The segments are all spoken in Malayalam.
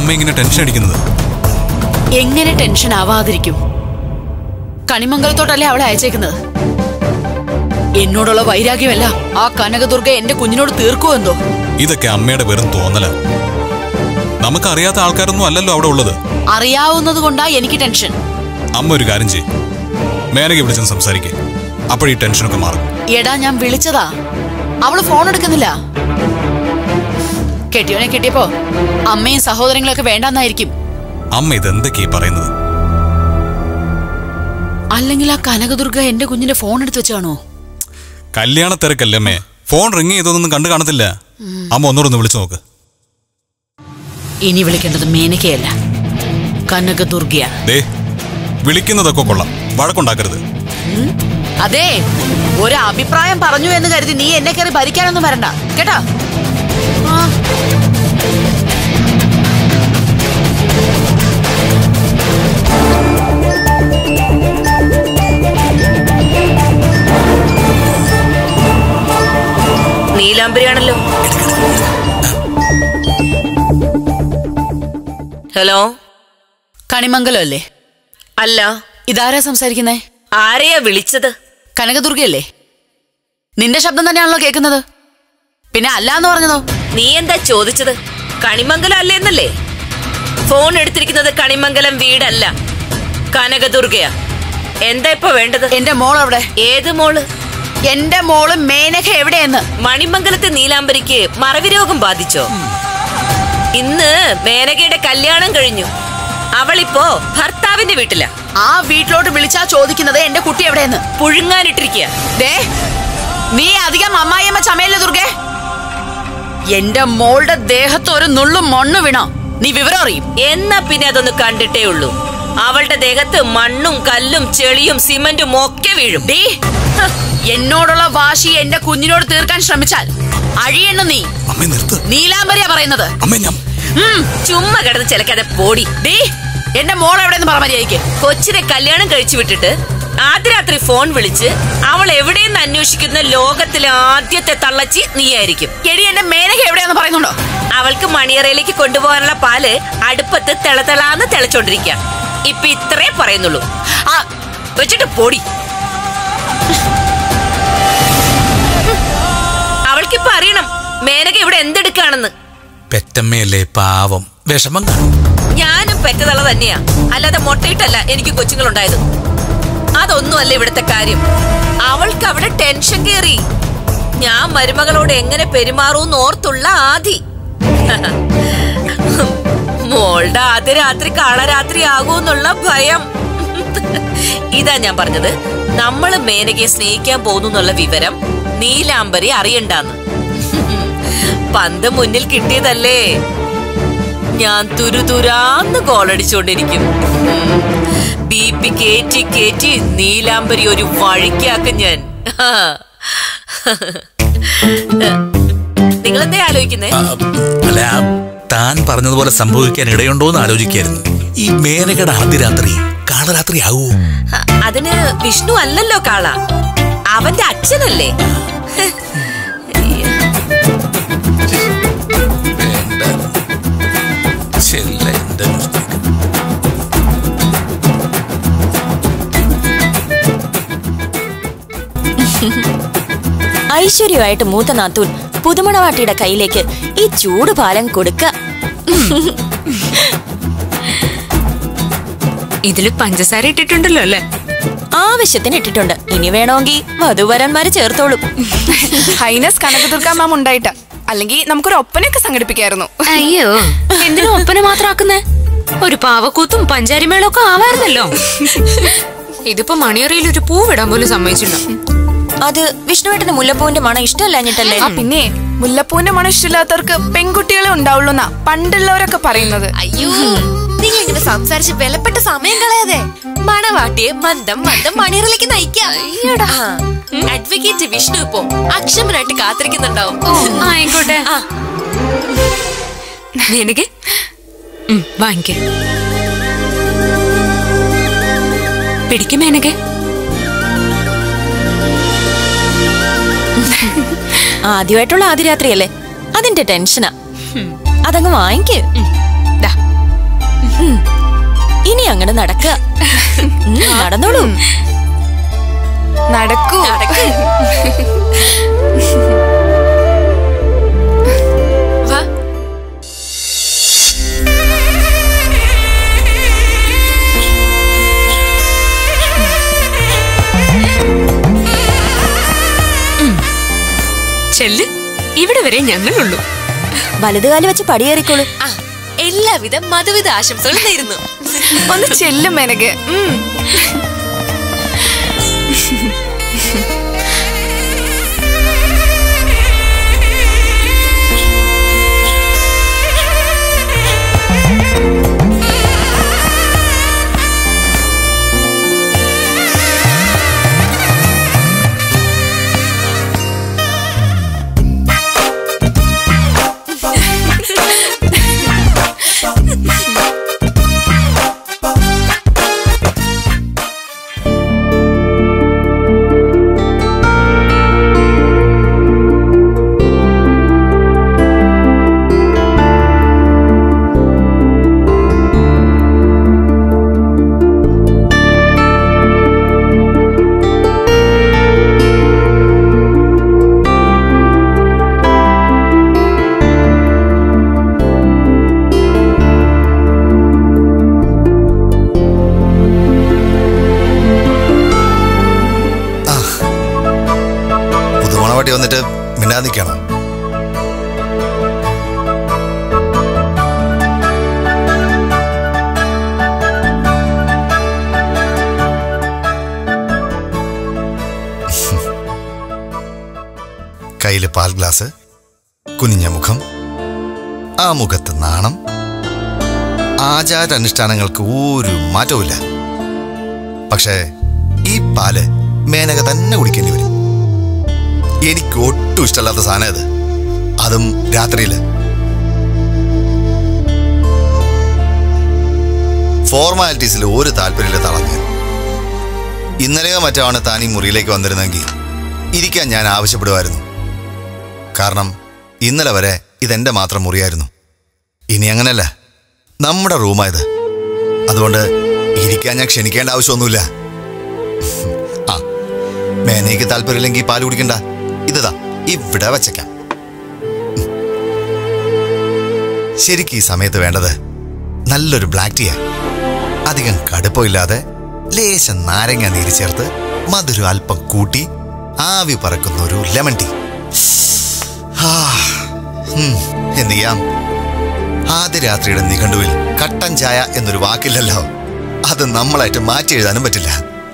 അമ്മ ഇങ്ങനെ ടെൻഷൻ അടിക്കുന്നത്? എങ്ങനെ ടെൻഷൻ ആവാതിരിക്കും? കണിമംഗലത്തോട്ടല്ലേ അവളെ അയച്ചേക്കുന്നത്. എന്നോടുള്ള വൈരാഗ്യമല്ല ആ കനകദുർഗ എന്റെ കുഞ്ഞിനോട് തീർക്കുമെന്തോ. ഇതൊക്കെ അമ്മയുടെ വെറും തോന്നല. നമുക്കറിയാത്ത ആൾക്കാരൊന്നും അല്ലല്ലോ അവിടെ ഉള്ളത്. അറിയാവുന്നത് കൊണ്ടാ എനിക്ക് ടെൻഷൻ. അമ്മ ഒരു കാര്യം ചെയ്യും, മേനകെ വിളിച്ചെന്ന് സംസാരിക്കേ, അപ്പോഴീ ടെൻഷനൊക്കെ മാറും. എടാ ഞാൻ വിളിച്ചതാ, അവള് ഫോൺ എടുക്കുന്നില്ല. കെട്ടിയോനെ കിട്ടിയപ്പോ അമ്മയും സഹോദരങ്ങളൊക്കെ വേണ്ടെന്നായിരിക്കും. അമ്മ ഇതെന്തൊക്കെയാ പറയുന്നത്? അല്ലെങ്കിൽ ആ കനകദുർഗ എന്റെ കുഞ്ഞിന്റെ ഫോൺ എടുത്ത് വെച്ചാണോ? കല്യാണ തിരക്കല്ലേ അമ്മേ, ഫോൺ റിങ് ചെയ്തൊന്നും കണ്ടു കാണത്തില്ല. അമ്മ ഒന്നുകൂടെ വിളിച്ചു നോക്ക്. ഇനി വിളിക്കേണ്ടത് മേനകയല്ല, കനകദുർഗയാ. വിളിക്കുന്നതൊക്കെ കൊള്ളാം, വഴക്കുണ്ടാക്കരുത്. അതെ, ഒരു അഭിപ്രായം പറഞ്ഞു എന്ന് കരുതി നീ എന്നെ കയറി ഭരിക്കാനൊന്നും വരണ്ട കേട്ടാ. നീലാംബരിയാണല്ലോ. ഹലോ, കണിമംഗലം അല്ലേ? അല്ല. ഇതാരാ സംസാരിക്കുന്നേ? ആരെയാ വിളിച്ചത്? കനകദുർഗയല്ലേ? നിന്റെ ശബ്ദം തന്നെയാണല്ലോ കേൾക്കുന്നത്. പിന്നെ അല്ലാന്ന് പറഞ്ഞതോ? നീ എന്താ ചോദിച്ചത്? കണിമംഗലം അല്ലേ എന്നല്ലേ? ഫോൺ എടുത്തിരിക്കുന്നത് കണിമംഗലം വീടല്ല, കനകദുർഗയാ. എന്താ ഇപ്പൊ വേണ്ടത്? എന്റെ മോൾ എവിടെ? ഏത് മോള്? എന്റെ മോള് മേനക എവിടെയെന്ന്. മണിമംഗലത്തെ നീലാംബരിക്ക് മറവി രോഗം ബാധിച്ചോ? ഇന്ന് മേനകയുടെ കല്യാണം കഴിഞ്ഞു. അവളിപ്പോ ഭർത്താവിന്റെ വീട്ടിലാ. ആ വീട്ടിലോട്ട് വിളിച്ചാ ചോദിക്കുന്നത് എന്റെ കുട്ടി എവിടെയെന്ന്. പുഴുങ്ങാനിട്ടിരിക്കുക. നീ അധികം അമ്മായിയമ്മ ചമയല്ലേ ദുർഗേ? എന്റെ മോളുടെ ദേഹത്ത് ഒരു നുള്ളും മണ്ണ് വീണോ നീ വിവരം അറിയും. എന്നാ പിന്നെ അതൊന്ന് കണ്ടിട്ടേ ഉള്ളൂ. അവളുടെ ദേഹത്ത് മണ്ണും കല്ലും ചെളിയും സിമന്റും ഒക്കെ വീഴും. എന്നോടുള്ള വാശി എന്റെ കുഞ്ഞിനോട് തീർക്കാൻ ശ്രമിച്ചാൽ അഴിയണ്ണ നീ. നീലാംബരിയാ പറയുന്നത്. ചുമ്മാ കിടന്ന് ചിലക്കാതെ പോടി. എന്റെ മോൾ എവിടെയെന്ന് പറ മര്യാദയ്ക്ക്. കൊച്ചിനെ കല്യാണം കഴിച്ചു വിട്ടിട്ട് ആദ്യ രാത്രി ഫോൺ വിളിച്ച് അവൾ എവിടെയെന്ന് അന്വേഷിക്കുന്ന ലോകത്തിലെ ആദ്യത്തെ തള്ളച്ചി നീയായിരിക്കും. എടി, എന്റെ മേനക എവിടെയാന്ന് പറയുന്നുണ്ടോ? അവൾക്ക് മണിയറയിലേക്ക് കൊണ്ടുപോകാനുള്ള പാല് അടുപ്പത്ത് തിളതിളാന്ന് തിളച്ചോണ്ടിരിക്കുക. ഇപ്പൊ ഇത്രേ പറയുന്നുള്ളൂ. വെച്ചിട്ട് പോടി. അവൾക്കിപ്പോ അറിയണം മേനക ഇവിടെ എന്തെടുക്കാണെന്ന്. പെറ്റമ്മയല്ലേ, പാവം, വിഷമം കാണും. ഞാനും പെറ്റതള്ള തന്നെയാ, അല്ലാതെ മുട്ടയിട്ടല്ല എനിക്ക് കൊച്ചുങ്ങളുണ്ടായത്. അതൊന്നുമല്ല ഇവിടുത്തെ കാര്യം. അവൾക്ക് അവിടെ ടെൻഷൻ കേറി. ഞാൻ മരുമകളോട് എങ്ങനെ പെരുമാറൂന്ന് ഓർത്തുള്ള ആദി. മോളുടെ ആദ്യ രാത്രി കാളരാത്രി ആകൂന്നുള്ള ഭയം. ഇതാ ഞാൻ പറഞ്ഞത്, നമ്മള് മേനകയെ സ്നേഹിക്കാൻ പോകുന്നുള്ള വിവരം നീലാംബരി അറിയണ്ടാന്ന്. പന്ത് മുന്നിൽ കിട്ടിയതല്ലേ, ഞാൻ തുരുതുരാന്ന് ഗോളടിച്ചോണ്ടിരിക്കും. BP കേറ്റി കേറ്റി നീലാംബരി ഒരു വഴിക്കാക്കും ഞാൻ. നിങ്ങളെന്തേ ആലോചിക്കുന്നേ? അല്ല, താൻ പറഞ്ഞതുപോലെ സംഭവിക്കാൻ ഇടയുണ്ടോന്ന് ആലോചിക്കായിരുന്നു. ഈ മേനകയുടെ ആദ്യ രാത്രി കാളരാത്രി ആവൂ? അതിന് വിഷ്ണു അല്ലല്ലോ കാള, അവന്റെ അച്ഛനല്ലേ. ഐശ്വര്യമായിട്ട് മൂത്ത നാത്തൂൻ പുതുമണവാട്ടിയുടെ കയ്യിലേക്ക് ഈ ചൂട് പാലം കൊടുക്ക. ഇതില് പഞ്ചസാര ഇട്ടിട്ടുണ്ടല്ലോ അല്ലേ? ആവശ്യത്തിന് ഇട്ടിട്ടുണ്ട്. ഇനി വേണമെങ്കിൽ വധുവരന്മാര് ചേർത്തോളും. ഹൈനസ് കനകദുർഗ മാം ഉണ്ടായിട്ട, അല്ലെങ്കിൽ നമുക്കൊരു ഒപ്പനയൊക്കെ സംഘടിപ്പിക്കായിരുന്നു. അയ്യോ, എന്തിനാ ഒപ്പന മാത്രം ആക്കുന്നേ? ഒരു പാവക്കൂത്തും പഞ്ചാരിമേളൊക്കെ ആവായിരുന്നല്ലോ. ഇതിപ്പോ മണിയറയിൽ ഒരു പൂവിടാൻ പോലും സമ്മതിച്ചിട്ടുണ്ടോ? അത് വിഷ്ണുവേട്ടന് മുല്ലപ്പൂവിന്റെ മണം ഇഷ്ടമല്ലാഞ്ഞിട്ടല്ലേ? പിന്നെ മുല്ലപ്പൂവിന്റെ മണം ഇഷ്ടമില്ലാത്തവർക്ക് പെൺകുട്ടികളെ ഉണ്ടാവുള്ളൂന്നാ പണ്ടുള്ളവരൊക്കെ പറയുന്നത്. അയ്യോ, നീ ഇങ്ങനെ സംസാരിച്ച് വിലപ്പെട്ട സമയം കളയാതെ മണവാട്ടിയെ മന്ദം മന്ദം മണിയറിലേക്ക് നയിക്കാം. അഡ്വക്കേറ്റ് വിഷ്ണു ഇപ്പോ അക്ഷമനായിട്ട് കാത്തിരിക്കുന്നുണ്ടാവും. ആയിക്കോട്ടെ. എനിക്ക് വാങ്ങിക്ക. പിടിക്കും മേനകെ. ആദ്യമായിട്ടുള്ള ആദ്യ രാത്രിയല്ലേ, അതിന്റെ ടെൻഷനാ. അതങ്ങ് വാങ്ങിക്ക്. ഇനി അങ്ങനെ നടക്കുക. നടന്നോളൂ. നടക്കൂ. വാ. ചെല്ല്, ഇവിടെ വരെ ഞങ്ങളുള്ളൂ. വലതുകാലി വെച്ച് പടിയേറിക്കോളൂ. എല്ലാവിധ മധുവിധ ആശംസകൾ നേരുന്നു. ഒന്ന് ചെല്ലും മേനകെ. വന്നിട്ട് മിണ്ടാതിരിക്കണം. കയ്യില് പാൽ ഗ്ലാസ്, കുനിഞ്ഞ മുഖം, ആ മുഖത്ത് നാണം. ആചാരാനുഷ്ഠാനങ്ങൾക്ക് ഒരു മാറ്റവുമില്ല. പക്ഷേ ഈ പാല് മേനക തന്നെ കുടിക്കേണ്ടി വരും. എനിക്ക് ഒട്ടും ഇഷ്ടമല്ലാത്ത സാധനം ഇത്, അതും രാത്രിയില്. ഫോർമാലിറ്റീസിൽ ഒരു താല്പര്യമില്ല തളഞ്ഞ്. ഇന്നലെയോ മറ്റാണ് താൻ ഈ മുറിയിലേക്ക് വന്നിരുന്നെങ്കിൽ ഇരിക്കാൻ ഞാൻ ആവശ്യപ്പെടുമായിരുന്നു. കാരണം ഇന്നലെ വരെ ഇതെന്റെ മാത്രം മുറിയായിരുന്നു. ഇനി അങ്ങനല്ല, നമ്മുടെ റൂമായത്. അതുകൊണ്ട് ഇരിക്കാൻ ഞാൻ ക്ഷണിക്കേണ്ട ആവശ്യമൊന്നുമില്ല. ആ, മേനയ്ക്ക് താല്പര്യമില്ലെങ്കിൽ പാല് കുടിക്കണ്ട, ഇതാ ഇവിടെ വച്ചേക്കാം. ശരിക്കും ഈ സമയത്ത് വേണ്ടത് നല്ലൊരു ബ്ലാക്ക് ടീയാ. അധികം കടുപ്പമില്ലാതെ ലേശം നാരങ്ങ നീര് ചേർത്ത് മധുരം അല്പം കൂട്ടി ആവി പറക്കുന്ന ഒരു ലെമൺ ടീ. എന്ത് ചെയ്യാം, ആദ്യ രാത്രിയുടെ നിഘണ്ടുവിൽ കട്ടൻ ചായ എന്നൊരു വാക്കില്ലല്ലോ. അത് നമ്മളായിട്ട് മാറ്റി എഴുതാനും പറ്റില്ല.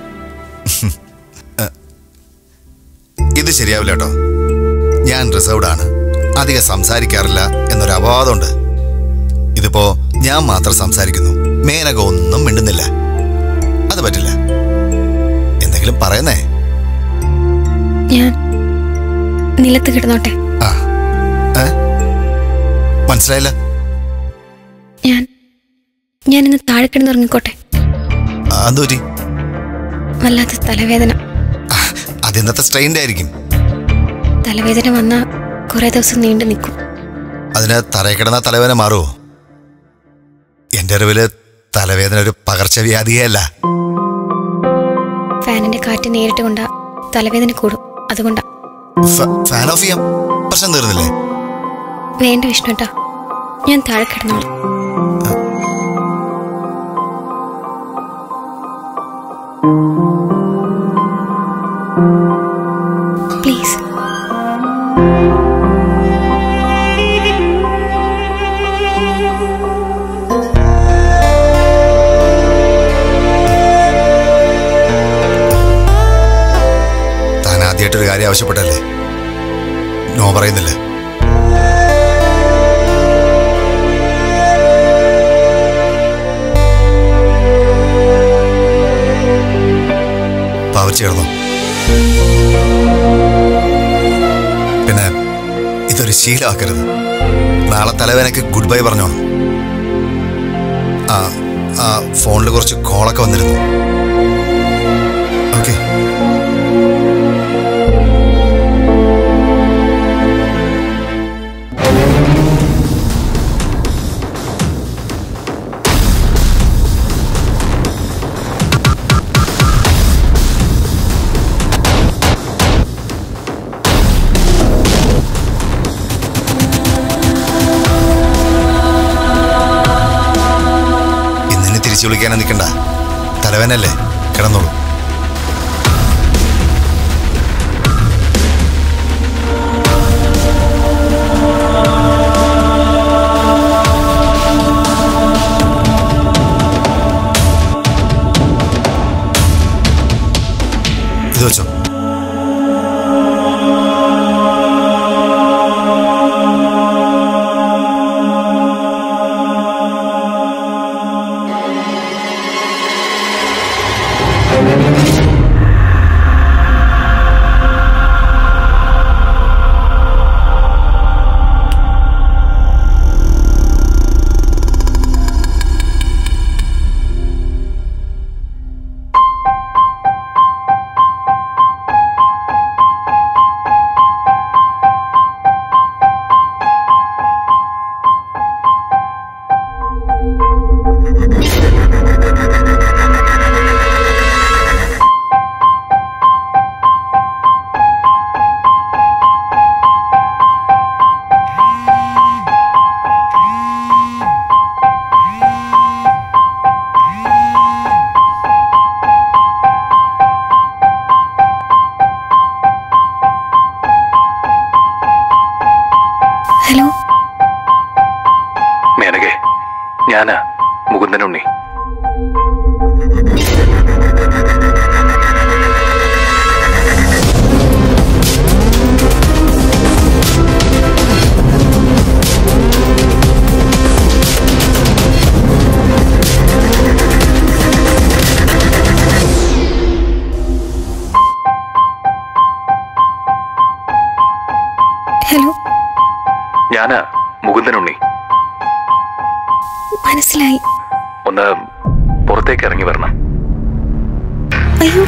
ഇത് ശരിയാവില്ല കേട്ടോ. ഞാൻ റിസർവ്ഡ് ആണ്, അധികം സംസാരിക്കാറില്ല എന്നൊരു അപവാദമുണ്ട്. ഇതിപ്പോ ഞാൻ മാത്രം സംസാരിക്കുന്നു, മേനക ഒന്നും മിണ്ടുന്നില്ല. അത് പറ്റില്ല. എന്തെങ്കിലും പറയുന്നേ. ഞാൻ നിലത്ത് കിടന്നോട്ടെ. മനസ്സിലായില്ല. ഞാനിന്ന് താഴെ കിടന്നുറങ്ങിക്കോട്ടെ. അതൊരു വല്ലാത്ത തലവേദന. അതിന്നത്തെ സ്ട്രെയിൻ്റെ ആയിരിക്കും. തലവേദന വന്ന കുറെ ദിവസം നീണ്ടു നിൽക്കും. അതിന് തറയിൽ കിടന്ന തലവേദന മാറുമോ? എന്റെ അറിവില് തലവേദന ഒരു പകർച്ചവ്യാധിയേ അല്ല. ഫാനിന്റെ കാറ്റ് നേരിട്ട് കൊണ്ടാ തലവേദന കൂടും. അതുകൊണ്ടാ. ഫാൻ ഓഫ് ചെയ്യാം, പ്രശ്നം തീർന്നില്ലേ? വേണ്ട വിഷ്ണുട്ടാ, ഞാൻ താഴെ കിടന്നോളാം. പ്ലീസ്. താൻ ആദ്യമായിട്ടൊരു കാര്യം ആവശ്യപ്പെട്ടല്ലേ? നോ പറയുന്നില്ല. പാവം ചേർന്നു. പിന്നെ ഇതൊരു ശീലമാക്കരുത്. നാളെ തലവേനക്ക് ഗുഡ് ബൈ പറഞ്ഞോണം. ആ ഫോണിൽ കുറച്ച് കോളൊക്കെ വന്നിരുന്നു. ഓക്കെ. പറയാനും നിൽക്കണ്ട. തലവേനല്ലേ, കിടന്നോളൂ. ഇത് വെച്ചോ. ഹലോ, മേനകെ, ഞാനാ മുകുന്ദനുണ്ണി. ഹലോ, ഞാനാ മുകുന്ദനുണ്ണി. മനസ്സിലായി. ഒന്ന് പുറത്തേക്ക് ഇറങ്ങി വരണം. അയ്യോ,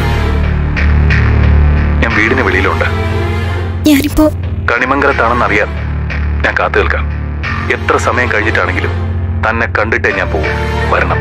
ഞാൻ വീടിന് വെളിയിലുണ്ട്. ഞാനിപ്പോ കണിമംഗലത്താണെന്നറിയാൻ ഞാൻ കാത്തു നിൽക്കാം. എത്ര സമയം കഴിഞ്ഞിട്ടാണെങ്കിലും തന്നെ കണ്ടിട്ടേ ഞാൻ പോകും. വരണം.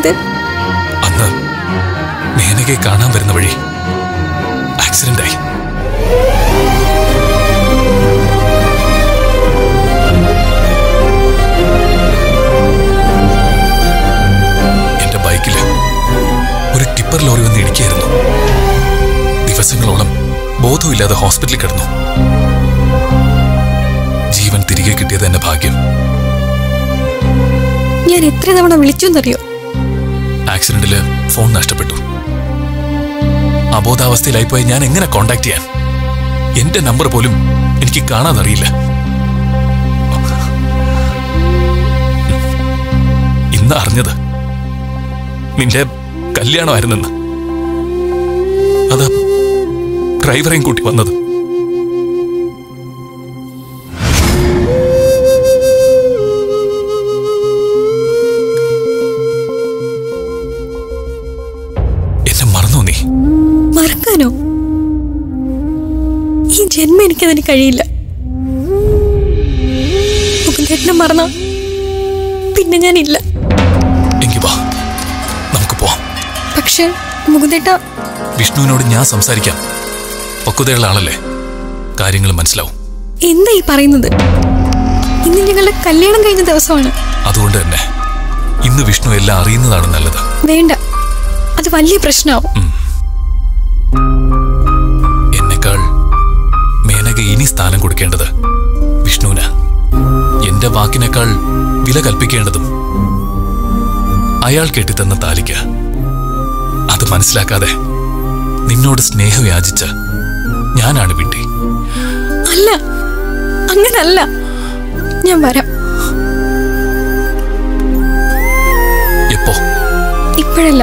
ഉണ്ടായത്? അന്ന് മേനകയെ കാണാൻ വരുന്ന വഴി ആക്സിഡന്റായി. എന്റെ ബൈക്കില് ഒരു ടിപ്പർ ലോറി വന്ന് ഇടിക്കുകയായിരുന്നു. ദിവസങ്ങളോളം ബോധമില്ലാതെ ഹോസ്പിറ്റലിൽ കിടന്നു. ജീവൻ തിരികെ കിട്ടിയത് എന്റെ ഭാഗ്യം. ഞാൻ എത്ര തവണ വിളിച്ചു എന്നറിയോ? ആക്സിഡന്റില് ഫോൺ നഷ്ടപ്പെട്ടു. അബോധാവസ്ഥയിലായിപ്പോയി ഞാൻ എങ്ങനെ കോണ്ടാക്ട് ചെയ്യാൻ? എന്റെ നമ്പർ പോലും എനിക്ക് കാണാനറിയില്ല. ഇന്ന് അറിഞ്ഞത് നിന്റെ കല്യാണമായിരുന്നെന്ന്. അത് ഡ്രൈവറേയും കൂട്ടി വന്നത്. എന്നെ മറന്നോ നീ? മറക്കാനോ? ഈ ജന്മം എനിക്കതിന് കഴിയില്ല. മുകുന്ദേട്ടനെ മറന്ന പിന്നെ ഞാനില്ല. എങ്കി വാ, നമുക്ക് പോവാം. പക്ഷെ മുകുന്ദേട്ട, വിഷ്ണുവിനോട് ഞാൻ സംസാരിക്കാം. പക്വതയുള്ള ആളല്ലേ, കാര്യങ്ങൾ മനസ്സിലാവും. എന്താ ഈ പറയുന്നത്? ഇന്ന് ഞങ്ങളുടെ കല്യാണം കഴിഞ്ഞ ദിവസമാണ്. അതുകൊണ്ട് തന്നെ ഇന്ന് വിഷ്ണു എല്ലാം അറിയുന്നതാണ് നല്ലത്. വേണ്ട, അത് വലിയ പ്രശ്നമാവും. എന്നെക്കാൾ മേനക ഇനി സ്ഥാനം കൊടുക്കേണ്ടത് വിഷ്ണുവിന്. എന്റെ വാക്കിനേക്കാൾ വില കൽപ്പിക്കേണ്ടതും അയാൾ കെട്ടിത്തന്ന താലിക്ക്. അത് മനസ്സിലാക്കാതെ നിന്നോട് സ്നേഹം യാചിച്ച ഞാനാണ് വിട്ടി. അല്ല, അങ്ങനല്ല. ഞാൻ വരാം. എപ്പോ? ഇപ്പോഴല്ല,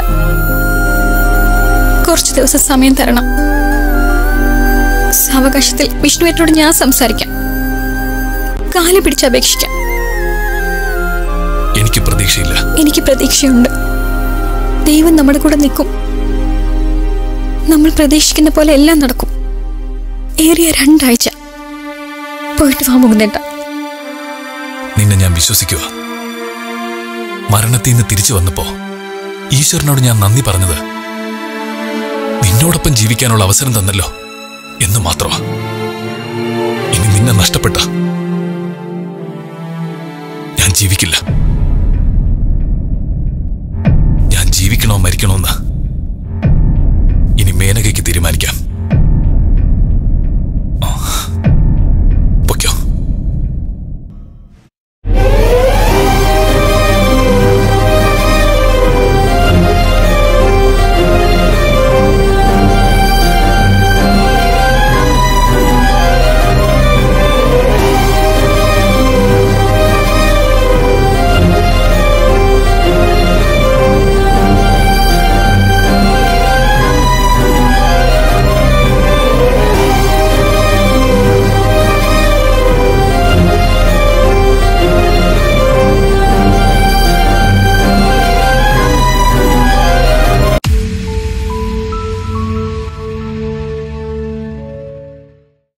കുറച്ചു ദിവസം സമയം തരണം. സാവകാശത്തിൽ വിഷ്ണുവേട്ടനോട് ഞാൻ സംസാരിക്കാം. കാല് പിടിച്ച് അപേക്ഷിക്കാം. എനിക്ക് പ്രതീക്ഷയില്ല. എനിക്ക് പ്രതീക്ഷയുണ്ട്. ദൈവം നമ്മുടെ കൂടെ നിൽക്കും. നമ്മൾ പ്രതീക്ഷിക്കുന്ന പോലെ എല്ലാം നടക്കും. ഏറിയ 2 ആഴ്ച. പോയിട്ട് വാ മുകുന്ദേട്ട. നിന്നെ ഞാൻ വിശ്വസിക്കുക. മരണത്തിൽ നിന്ന് തിരിച്ചു വന്നപ്പോ ഈശ്വരനോട് ഞാൻ നന്ദി പറഞ്ഞത് നിന്നോടൊപ്പം ജീവിക്കാനുള്ള അവസരം തന്നല്ലോ എന്ന് മാത്രമാ. ഇനി നിന്നെ നഷ്ടപ്പെട്ട ഞാൻ ജീവിക്കില്ല. ഞാൻ ജീവിക്കണോ മരിക്കണോന്ന്